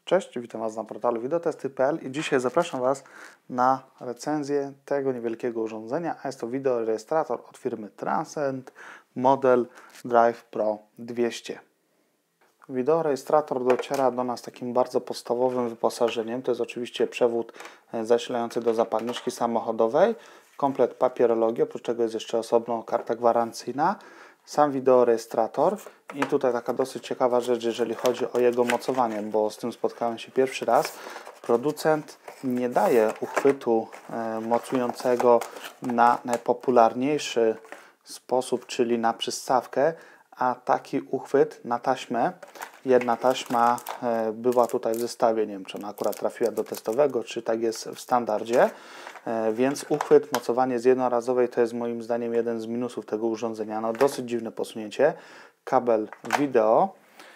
Cześć, witam Was na portalu Videotesty.pl i dzisiaj zapraszam Was na recenzję tego niewielkiego urządzenia, a jest to wideorejestrator od firmy Transcend, model Drive Pro 200. Wideorejestrator dociera do nas takim bardzo podstawowym wyposażeniem. To jest oczywiście przewód zasilający do zapalniczki samochodowej, komplet papierologii, oprócz czego jest jeszcze osobno karta gwarancyjna, sam wideorejestrator i tutaj taka dosyć ciekawa rzecz, jeżeli chodzi o jego mocowanie, bo z tym spotkałem się pierwszy raz. Producent nie daje uchwytu mocującego na najpopularniejszy sposób, czyli na przystawkę, a taki uchwyt na taśmę. Jedna taśma była tutaj w zestawie, nie wiem czy ona akurat trafiła do testowego, czy tak jest w standardzie, więc uchwyt, mocowanie z jednorazowej to jest moim zdaniem jeden z minusów tego urządzenia. No dosyć dziwne posunięcie, kabel wideo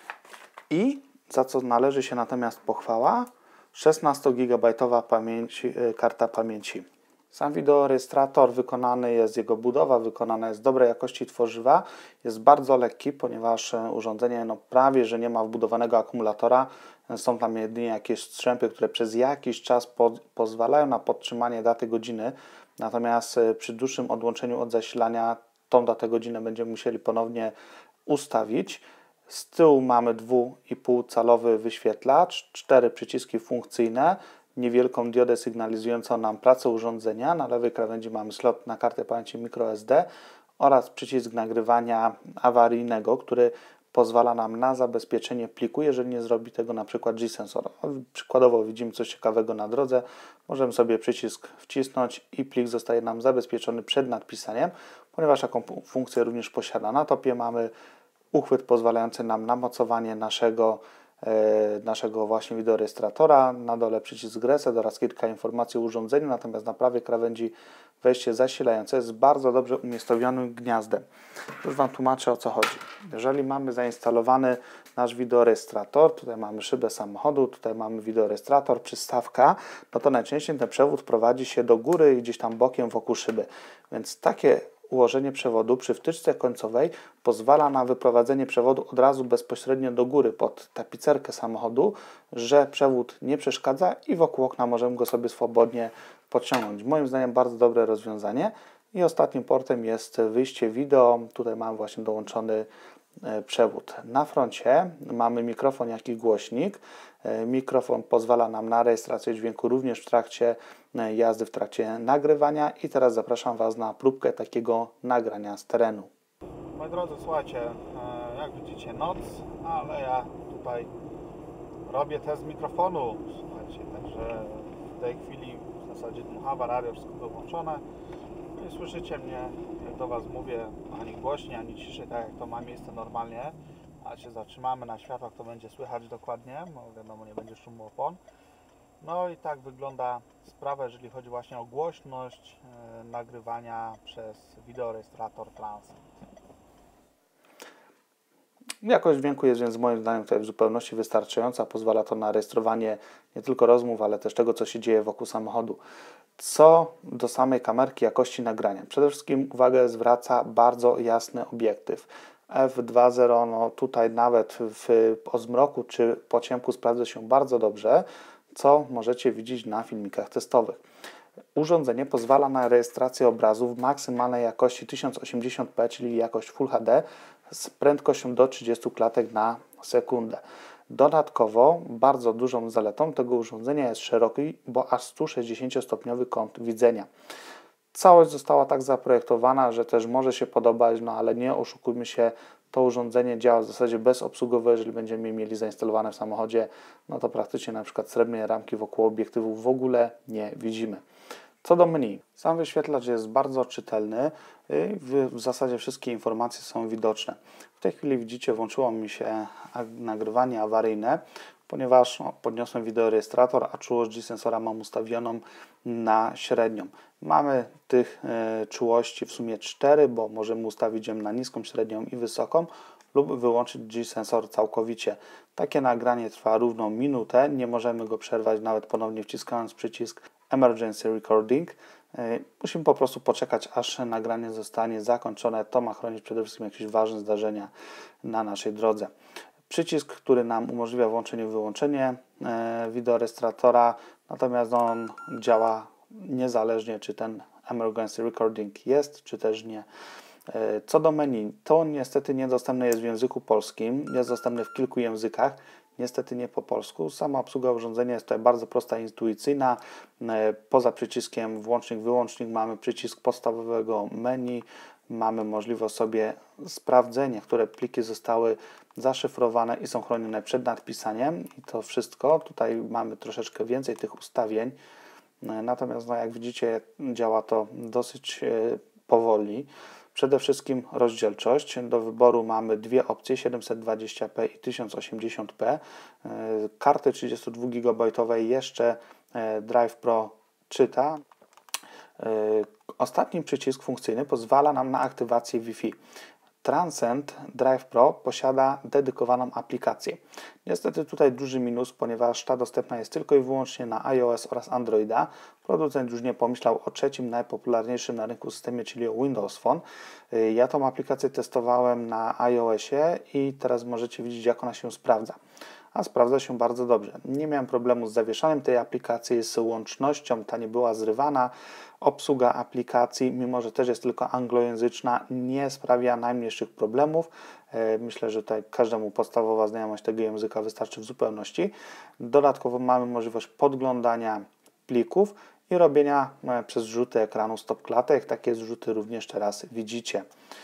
i za co należy się natomiast pochwała, 16 GB karta pamięci. Sam wideorejestrator wykonany jest, jego budowa wykonana jest z dobrej jakości tworzywa, jest bardzo lekki, ponieważ urządzenie prawie że nie ma wbudowanego akumulatora, są tam jedynie jakieś strzępy, które przez jakiś czas pozwalają na podtrzymanie daty godziny, natomiast przy dłuższym odłączeniu od zasilania tą datę godzinę będziemy musieli ponownie ustawić. Z tyłu mamy 2,5 calowy wyświetlacz, 4 przyciski funkcyjne, niewielką diodę sygnalizującą nam pracę urządzenia. Na lewej krawędzi mamy slot na kartę pamięci microSD oraz przycisk nagrywania awaryjnego, który pozwala nam na zabezpieczenie pliku, jeżeli nie zrobi tego na przykład G-sensor. Przykładowo widzimy coś ciekawego na drodze, możemy sobie przycisk wcisnąć i plik zostaje nam zabezpieczony przed nadpisaniem, ponieważ taką funkcję również posiada. Na topie mamy uchwyt pozwalający nam na mocowanie naszego właśnie wideorejestratora, na dole przycisk reset oraz kilka informacji o urządzeniu, natomiast na prawej krawędzi wejście zasilające jest bardzo dobrze umiejscowionym gniazdem. Już Wam tłumaczę, o co chodzi. Jeżeli mamy zainstalowany nasz wideorejestrator, tutaj mamy szybę samochodu, tutaj mamy wideorejestrator, przystawka, no to najczęściej ten przewód prowadzi się do góry i gdzieś tam bokiem wokół szyby, więc takie ułożenie przewodu przy wtyczce końcowej pozwala na wyprowadzenie przewodu od razu bezpośrednio do góry pod tapicerkę samochodu, że przewód nie przeszkadza i wokół okna możemy go sobie swobodnie podciągnąć. Moim zdaniem bardzo dobre rozwiązanie. I ostatnim portem jest wyjście wideo. Tutaj mam właśnie dołączony przewód. Na froncie mamy mikrofon, jak i głośnik. Mikrofon pozwala nam na rejestrację dźwięku również w trakcie jazdy, w trakcie nagrywania i teraz zapraszam Was na próbkę takiego nagrania z terenu. Moi drodzy, słuchajcie, jak widzicie noc, ale ja tutaj robię test mikrofonu, słuchajcie, także w tej chwili w zasadzie dmuchawa, radio, wszystko wyłączone. No i słyszycie mnie, jak do Was mówię, ani głośniej, ani ciszej, tak jak to ma miejsce normalnie, a się zatrzymamy na światłach, to będzie słychać dokładnie, bo wiadomo, nie będzie szumu opon. No i tak wygląda sprawa, jeżeli chodzi właśnie o głośność nagrywania przez wideorejestrator Transcend. Jakość dźwięku jest więc moim zdaniem tutaj w zupełności wystarczająca. Pozwala to na rejestrowanie nie tylko rozmów, ale też tego, co się dzieje wokół samochodu. Co do samej kamerki, jakości nagrania. Przede wszystkim uwagę zwraca bardzo jasny obiektyw. F2.0, no tutaj nawet o zmroku czy po ciemku sprawdza się bardzo dobrze, co możecie widzieć na filmikach testowych. Urządzenie pozwala na rejestrację obrazu w maksymalnej jakości 1080p, czyli jakość Full HD z prędkością do 30 klatek na sekundę. Dodatkowo bardzo dużą zaletą tego urządzenia jest szeroki, bo aż 160-stopniowy kąt widzenia. Całość została tak zaprojektowana, że też może się podobać, no ale nie oszukujmy się, to urządzenie działa w zasadzie bezobsługowo. Jeżeli będziemy mieli zainstalowane w samochodzie, no to praktycznie na przykład srebrnej ramki wokół obiektywu w ogóle nie widzimy. Co do menu, sam wyświetlacz jest bardzo czytelny i w zasadzie wszystkie informacje są widoczne. W tej chwili widzicie, włączyło mi się nagrywanie awaryjne, ponieważ podniosłem wideorejestrator, a czułość G-sensora mam ustawioną na średnią. Mamy tych czułości w sumie 4, bo możemy ustawić ją na niską, średnią i wysoką lub wyłączyć G-sensor całkowicie. Takie nagranie trwa równo minutę, nie możemy go przerwać nawet ponownie wciskając przycisk Emergency Recording. Musimy po prostu poczekać, aż nagranie zostanie zakończone. To ma chronić przede wszystkim jakieś ważne zdarzenia na naszej drodze. Przycisk, który nam umożliwia włączenie i wyłączenie wideorejestratora, natomiast on działa niezależnie, czy ten emergency recording jest, czy też nie. Co do menu, to niestety niedostępne jest w języku polskim, jest dostępne w kilku językach, niestety nie po polsku. Sama obsługa urządzenia jest tutaj bardzo prosta i intuicyjna. Poza przyciskiem włącznik, wyłącznik mamy przycisk podstawowego menu, mamy możliwość sobie sprawdzenia, które pliki zostały zaszyfrowane i są chronione przed nadpisaniem i to wszystko. Tutaj mamy troszeczkę więcej tych ustawień, natomiast jak widzicie, działa to dosyć powoli. Przede wszystkim rozdzielczość. Do wyboru mamy dwie opcje, 720p i 1080p. Karty 32 GB jeszcze Drive Pro czyta. Ostatni przycisk funkcyjny pozwala nam na aktywację Wi-Fi. Transcend Drive Pro posiada dedykowaną aplikację. Niestety tutaj duży minus, ponieważ ta dostępna jest tylko i wyłącznie na iOS oraz Androida. Producent już nie pomyślał o trzecim najpopularniejszym na rynku systemie, czyli o Windows Phone. Ja tą aplikację testowałem na iOSie i teraz możecie widzieć, jak ona się sprawdza. A sprawdza się bardzo dobrze. Nie miałem problemu z zawieszaniem tej aplikacji, z łącznością, ta nie była zrywana. Obsługa aplikacji, mimo że też jest tylko anglojęzyczna, nie sprawia najmniejszych problemów. Myślę, że tutaj każdemu podstawowa znajomość tego języka wystarczy w zupełności. Dodatkowo mamy możliwość podglądania plików i robienia przez rzuty ekranu stop klatek. Takie zrzuty również teraz widzicie.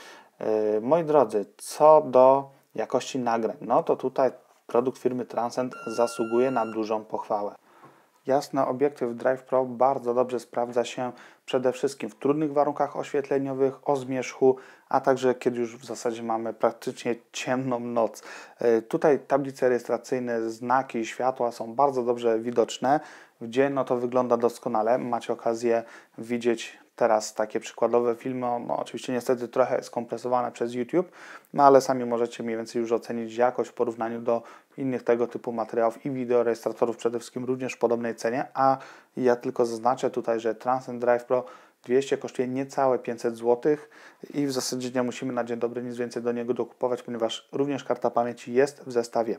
Moi drodzy, co do jakości nagrań, no to tutaj produkt firmy Transcend zasługuje na dużą pochwałę. Jasny obiektyw Drive Pro bardzo dobrze sprawdza się przede wszystkim w trudnych warunkach oświetleniowych, o zmierzchu, a także kiedy już w zasadzie mamy praktycznie ciemną noc. Tutaj tablice rejestracyjne, znaki, światła są bardzo dobrze widoczne. W dzień no to wygląda doskonale. Macie okazję widzieć teraz takie przykładowe filmy. No, oczywiście niestety trochę skompresowane przez YouTube, no ale sami możecie mniej więcej już ocenić jakość w porównaniu do innych tego typu materiałów i wideorejestratorów przede wszystkim również w podobnej cenie, a ja tylko zaznaczę tutaj, że Transcend Drive Pro 200 kosztuje niecałe 500 zł i w zasadzie nie musimy na dzień dobry nic więcej do niego dokupować, ponieważ również karta pamięci jest w zestawie.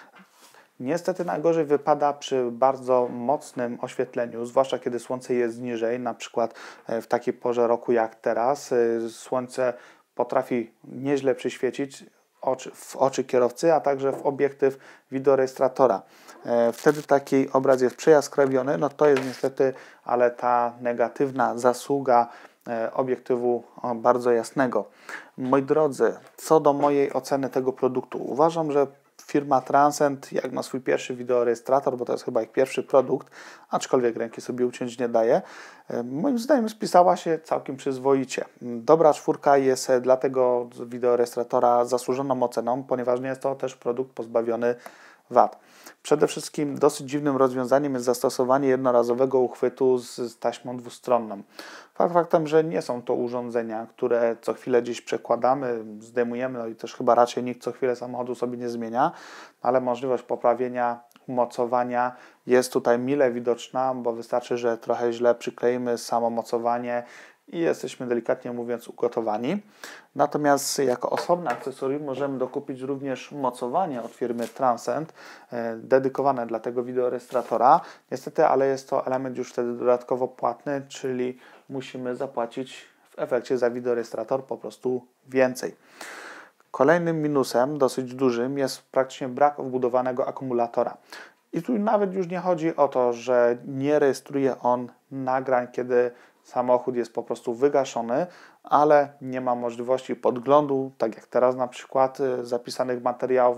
Niestety najgorzej wypada przy bardzo mocnym oświetleniu, zwłaszcza kiedy słońce jest niżej, na przykład w takiej porze roku jak teraz. Słońce potrafi nieźle przyświecić w oczy kierowcy, a także w obiektyw wideorejestratora. Wtedy taki obraz jest przejaskrawiony, no to jest niestety, ale ta negatywna zasługa obiektywu bardzo jasnego. Moi drodzy, co do mojej oceny tego produktu, uważam, że firma Transcend, jak na swój pierwszy wideorejestrator, bo to jest chyba ich pierwszy produkt, aczkolwiek ręki sobie uciąć nie daje, moim zdaniem spisała się całkiem przyzwoicie. Dobra czwórka jest dla tego wideorejestratora zasłużoną oceną, ponieważ nie jest to też produkt pozbawiony wad. Przede wszystkim dosyć dziwnym rozwiązaniem jest zastosowanie jednorazowego uchwytu z taśmą dwustronną. Fakt faktem, że nie są to urządzenia, które co chwilę gdzieś przekładamy, zdejmujemy, no i też chyba raczej nikt co chwilę samochodu sobie nie zmienia, ale możliwość poprawienia, umocowania jest tutaj mile widoczna, bo wystarczy, że trochę źle przykleimy samo mocowanie i jesteśmy delikatnie mówiąc ugotowani. Natomiast jako osobne akcesorium możemy dokupić również mocowanie od firmy Transcend, dedykowane dla tego wideorejestratora. Niestety, ale jest to element już wtedy dodatkowo płatny, czyli musimy zapłacić w efekcie za wideorejestrator po prostu więcej. Kolejnym minusem, dosyć dużym, jest praktycznie brak wbudowanego akumulatora. I tu nawet już nie chodzi o to, że nie rejestruje on nagrań, kiedy samochód jest po prostu wygaszony, ale nie ma możliwości podglądu, tak jak teraz na przykład zapisanych materiałów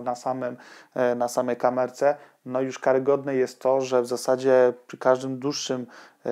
na samej kamerce. No już karygodne jest to, że w zasadzie przy każdym dłuższym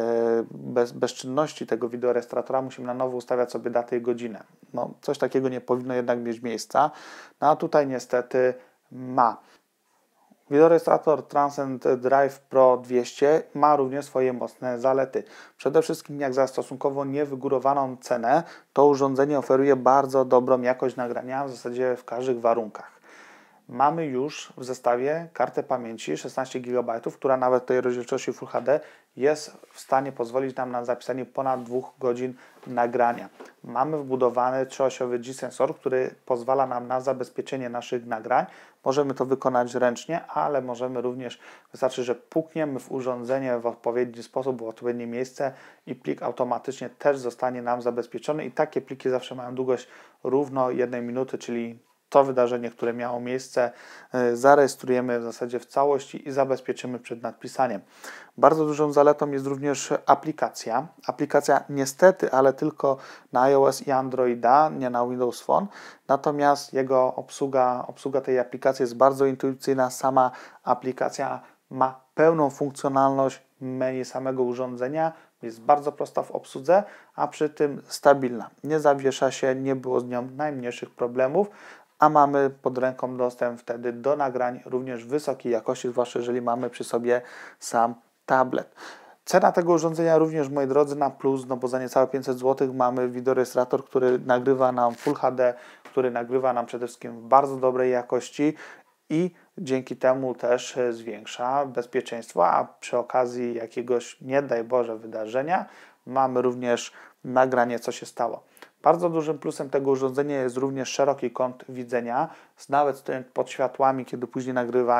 bezczynności tego wideorejestratora musimy na nowo ustawiać sobie datę i godzinę. No, coś takiego nie powinno jednak mieć miejsca, no a tutaj niestety ma. Wideorejestrator Transcend Drive Pro 200 ma również swoje mocne zalety. Przede wszystkim jak za stosunkowo niewygórowaną cenę to urządzenie oferuje bardzo dobrą jakość nagrania w zasadzie w każdych warunkach. Mamy już w zestawie kartę pamięci 16 GB, która nawet w tej rozdzielczości Full HD jest w stanie pozwolić nam na zapisanie ponad 2 godzin nagrania. mamy wbudowany 3-osiowy G-sensor, który pozwala nam na zabezpieczenie naszych nagrań. Możemy to wykonać ręcznie, ale możemy również, wystarczy, że pukniemy w urządzenie w odpowiedni sposób, w odpowiednie miejsce i plik automatycznie też zostanie nam zabezpieczony i takie pliki zawsze mają długość równo 1 minuty, czyli to wydarzenie, które miało miejsce, zarejestrujemy w zasadzie w całości i zabezpieczymy przed nadpisaniem. Bardzo dużą zaletą jest również aplikacja. Aplikacja niestety, ale tylko na iOS i Androida, nie na Windows Phone. Natomiast jego obsługa tej aplikacji jest bardzo intuicyjna. Sama aplikacja ma pełną funkcjonalność menu samego urządzenia. Jest bardzo prosta w obsłudze, a przy tym stabilna. Nie zawiesza się, nie było z nią najmniejszych problemów, a mamy pod ręką dostęp wtedy do nagrań również wysokiej jakości, zwłaszcza jeżeli mamy przy sobie sam tablet. Cena tego urządzenia również, moi drodzy, na plus, no bo za niecałe 500 zł mamy wideorejestrator, który nagrywa nam Full HD, który nagrywa nam przede wszystkim w bardzo dobrej jakości i dzięki temu też zwiększa bezpieczeństwo, a przy okazji jakiegoś, nie daj Boże, wydarzenia mamy również nagranie, co się stało. Bardzo dużym plusem tego urządzenia jest również szeroki kąt widzenia. Nawet pod światłami, kiedy później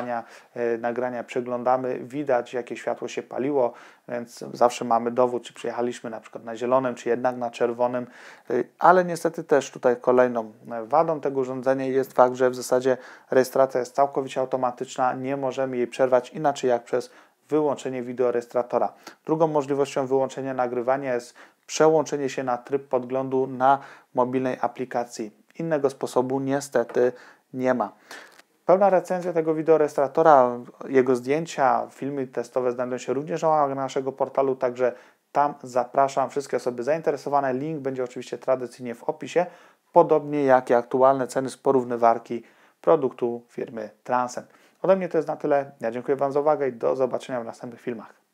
nagrania przeglądamy, widać, jakie światło się paliło, więc zawsze mamy dowód, czy przyjechaliśmy na przykład na zielonym, czy jednak na czerwonym. Ale niestety też tutaj kolejną wadą tego urządzenia jest fakt, że w zasadzie rejestracja jest całkowicie automatyczna, nie możemy jej przerwać inaczej jak przez wyłączenie wideorejestratora. Drugą możliwością wyłączenia nagrywania jest przełączenie się na tryb podglądu na mobilnej aplikacji. Innego sposobu niestety nie ma. Pełna recenzja tego wideorejestratora, jego zdjęcia, filmy testowe znajdują się również na naszego portalu, także tam zapraszam wszystkie osoby zainteresowane. Link będzie oczywiście tradycyjnie w opisie, podobnie jak i aktualne ceny z porównywarki produktu firmy Transcend. Ode mnie to jest na tyle. Ja dziękuję Wam za uwagę i do zobaczenia w następnych filmach.